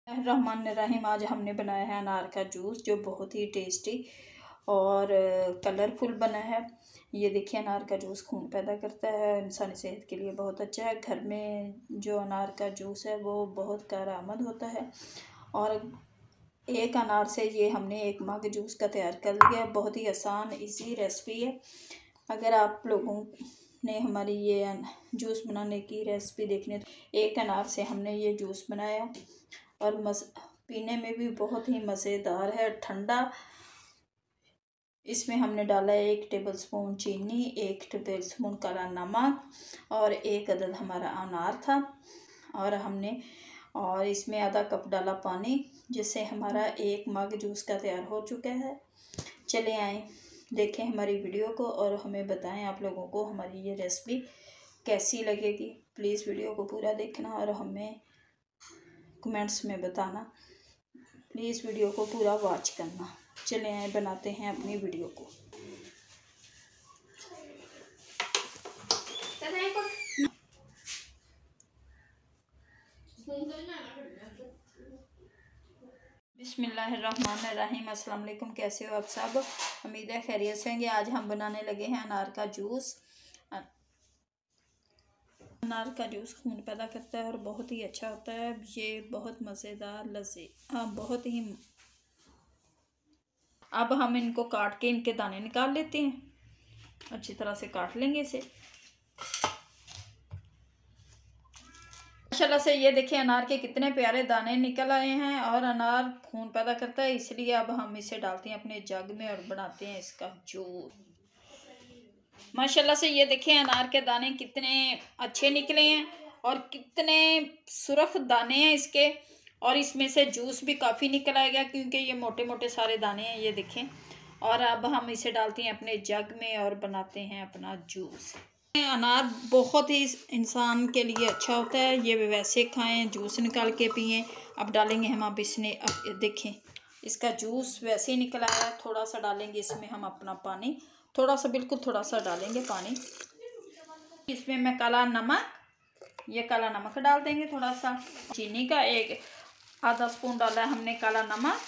रहमान रहीम। आज हमने बनाया है अनार का जूस जो बहुत ही टेस्टी और कलरफुल बना है। ये देखिए, अनार का जूस खून पैदा करता है, इंसानी सेहत के लिए बहुत अच्छा है। घर में जो अनार का जूस है वो बहुत कारआमद होता है और एक अनार से ये हमने 1 मग जूस का तैयार कर लिया। बहुत ही आसान इजी रेसिपी है। अगर आप लोगों ने हमारी ये जूस बनाने की रेसिपी देखने तो 1 अनार से हमने ये जूस बनाया और पीने में भी बहुत ही मज़ेदार है, ठंडा। इसमें हमने डाला है 1 टेबलस्पून चीनी, 1 टेबलस्पून काला नमक और 1 अदद हमारा अनार था और इसमें आधा कप डाला पानी, जिससे हमारा 1 मग जूस का तैयार हो चुका है। चले आए देखें हमारी वीडियो को और हमें बताएं आप लोगों को हमारी ये रेसिपी कैसी लगेगी। प्लीज़ वीडियो को पूरा देखना और हमें कमेंट्स में बताना। प्लीज़ वीडियो को पूरा वॉच करना। चले आए बनाते हैं अपनी वीडियो को। बिस्मिल्लाहिर्रहमानिर्रहीम। अस्सलाम वालेकुम। कैसे हो आप सब? उम्मीद है खैरियत से होंगे। आज हम बनाने लगे हैं अनार का जूस। अनार का जूस खून पैदा करता है और बहुत ही अच्छा होता है। ये बहुत मज़ेदार बहुत ही। अब हम इनको काट के इनके दाने निकाल लेते हैं। अच्छी तरह से काट लेंगे इसे। माशाल्लाह से ये देखिए अनार के कितने प्यारे दाने निकल आए हैं और अनार खून पैदा करता है, इसलिए अब हम इसे डालते हैं अपने जग में और बनाते हैं इसका जूस। माशाल्लाह से ये देखिए अनार के दाने कितने अच्छे निकले हैं और कितने सुर्ख दाने हैं इसके, और इसमें से जूस भी काफ़ी निकल आएगा क्योंकि ये मोटे मोटे सारे दाने हैं, ये देखें। और अब हम इसे डालते हैं अपने जग में और बनाते हैं अपना जूस। अनार बहुत ही इंसान के लिए अच्छा होता है, ये वैसे खाएं, जूस निकाल के पिएं। अब डालेंगे हम अब देखें इसका जूस वैसे ही निकल आया। थोड़ा सा डालेंगे इसमें हम अपना पानी, थोड़ा सा, बिल्कुल थोड़ा सा डालेंगे पानी। इसमें मैं काला नमक डाल देंगे, थोड़ा सा चीनी का आधा स्पून डाला है हमने काला नमक।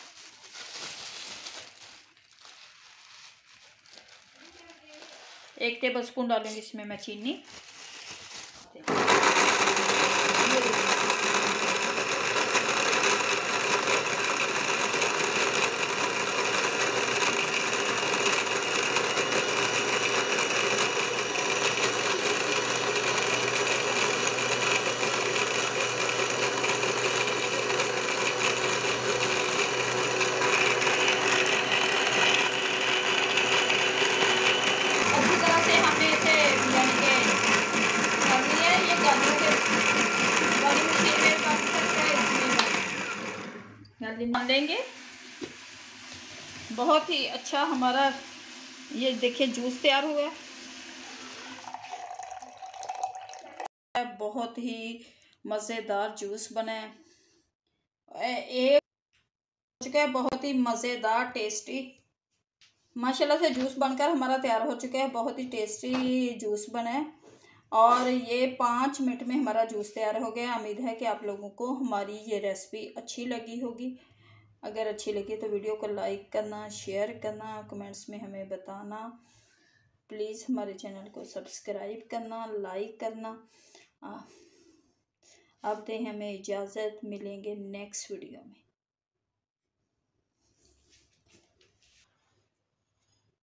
एक टेबल स्पून डालेंगे इसमें मैं चीनी। लेंगे बहुत ही अच्छा हमारा ये देखिए जूस तैयार हुआ है। बहुत ही मज़ेदार जूस बना है। एक चुका है, बहुत ही मज़ेदार टेस्टी। माशाल्लाह से जूस बनकर हमारा तैयार हो चुका है। बहुत ही टेस्टी जूस बना है और ये 5 मिनट में हमारा जूस तैयार हो गया। उम्मीद है कि आप लोगों को हमारी ये रेसिपी अच्छी लगी होगी। अगर अच्छी लगी तो वीडियो को लाइक करना, शेयर करना, कमेंट्स में हमें बताना। प्लीज़ हमारे चैनल को सब्सक्राइब करना, लाइक करना। अब दें हमें इजाज़त, मिलेंगे नेक्स्ट वीडियो में।